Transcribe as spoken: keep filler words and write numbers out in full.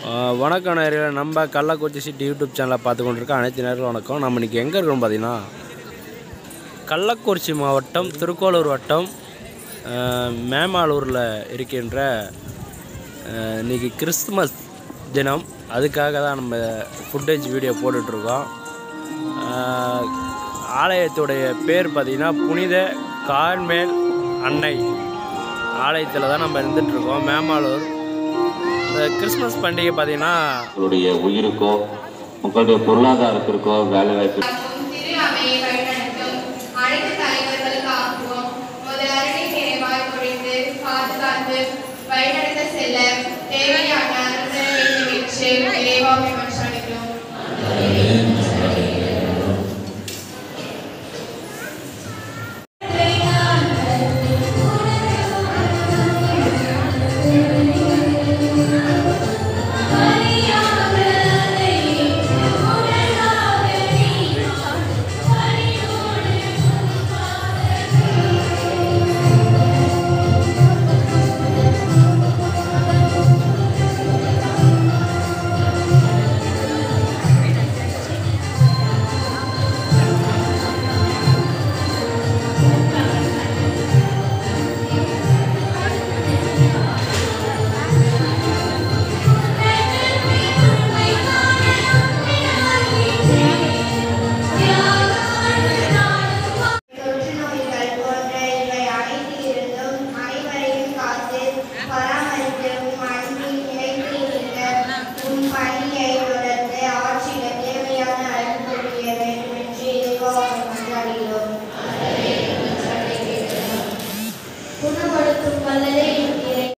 வணக்கம் நேயர்களே, நம்ம கள்ளக்குறிச்சி சிட்டி யூடியூப் சேனலை பார்த்து கொண்டிருக்க அனைத்து நேயர்களும் வணக்கம். நம்ம இன்றைக்கி எங்கே இருக்கோம் பார்த்தீங்கன்னா, கள்ளக்குறிச்சி மாவட்டம் திருக்கோளூர் வட்டம் மேமாலூரில் இருக்கின்ற இன்றைக்கி கிறிஸ்துமஸ் தினம். அதுக்காக தான் நம்ம ஃபுட்டேஜ் வீடியோ போட்டுட்ருக்கோம். ஆலயத்துடைய பேர் பார்த்திங்கன்னா புனித கார்மேல் அன்னை ஆலயத்தில் தான் நம்ம இருந்துகிட்ருக்கோம், மேமாலூர். இந்த கிறிஸ்மஸ் பண்டிகை பார்த்தீங்கன்னா உங்களுடைய உயிருக்கோ உங்களுடைய பொருளாதாரத்திற்கோ வேலை வாய்ப்பு